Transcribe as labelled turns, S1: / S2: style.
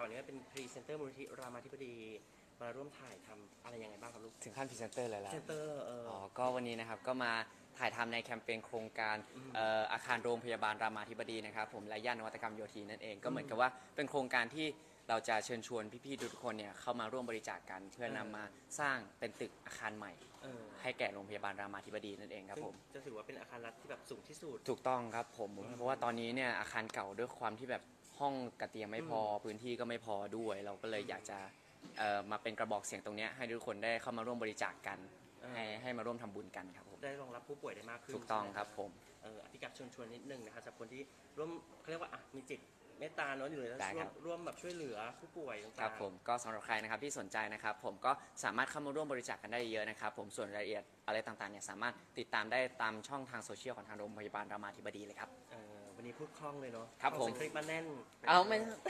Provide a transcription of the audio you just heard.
S1: วันนี้เป็นพรีเซนเตอร์มูลนิธิรามาธิบดีมาร่วมถ่ายทำอะไรยังไงบ้างครับลูก
S2: ถึงขั้นพรีเซนเตอร์เลยแล้ว
S1: พรีเซนเตอร์
S2: ก็วันนี้นะครับก็มาถ่ายทำในแคมเปญโครงการอาคารโรงพยาบาลรามาธิบดีนะครับผมและย่านนวัตกรรมโยธีนั่นเองก็เหมือนกับว่าเป็นโครงการที่เราจะเชิญชวนพี่ๆทุกคนเนี่ยเข้ามาร่วมบริจาคกันเพื่อนำมาสร้างเป็นตึกอาคารใหม่ให้แก่โรงพยาบาลรามาธิบดีนั่นเองครับผม
S1: จะถือว่าเป็นอาคารรัฐที่แบบสูงที่สุด
S2: ถูกต้องครับผมเพราะว่าตอนนี้เนี่ยอาคารเก่าด้วยความที่แบบห้องกระเตียงไม่พอพื้นที่ก็ไม่พอด้วยเราก็เลยอยากจะมาเป็นกระบอกเสียงตรงนี้ให้ทุกคนได้เข้ามาร่วมบริจาคกันให้มาร่วมทำบุญกันครับผม
S1: ได้รองรับผู้ป่วยได้มากขึ้น
S2: ถูกต้องครับผม
S1: พี่กัปชวนนิดนึงนะครับสำหรับคนที่ร่วมเขาเรียกว่ามีจิตเมตตาเนาะอยู่เลยแล้วร่วมแบบช่วยเหลือผู้ป่วยต่างๆ
S2: ครับผมก็สำหรับใครนะครับที่สนใจนะครับผมก็สามารถเข้ามาร่วมบริจาคกันได้เยอะนะครับผมส่วนรายละเอียดอะไรต่างๆเนี่ยสามารถติดตามได้ตามช่องทางโซเชียลของทางโรงพยาบาลรามาธิบดีเลยครับ
S1: วันนี้พูดคล่องเลยเนาะ
S2: ครับผม
S1: คลิปมาแน่น
S2: ไม่